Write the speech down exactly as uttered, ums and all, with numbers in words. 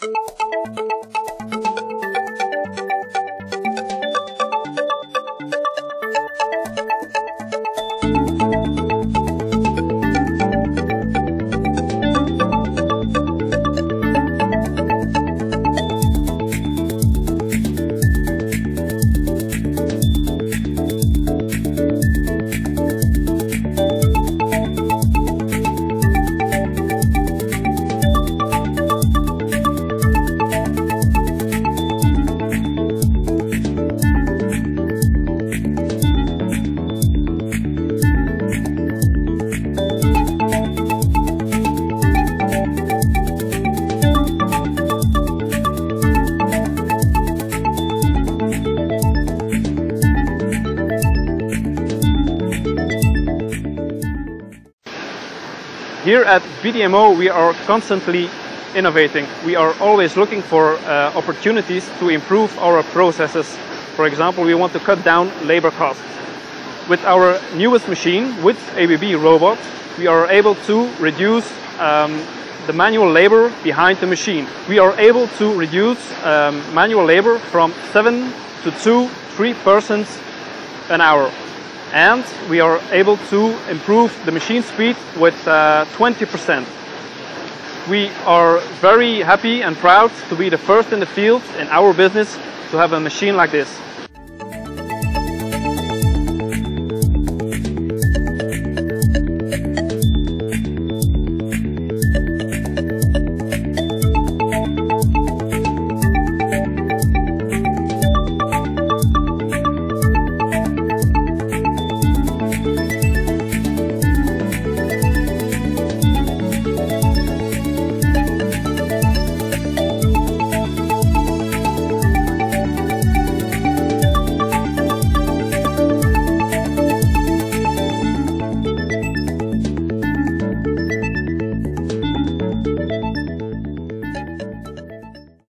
Here at B D M O we are constantly innovating. We are always looking for uh, opportunities to improve our processes. For example, we want to cut down labor costs. With our newest machine, with A B B Robotics, we are able to reduce um, the manual labor behind the machine. We are able to reduce um, manual labor from seven to two, three percent an hour. And we are able to improve the machine speed with uh, twenty percent. We are very happy and proud to be the first in the field in our business to have a machine like this.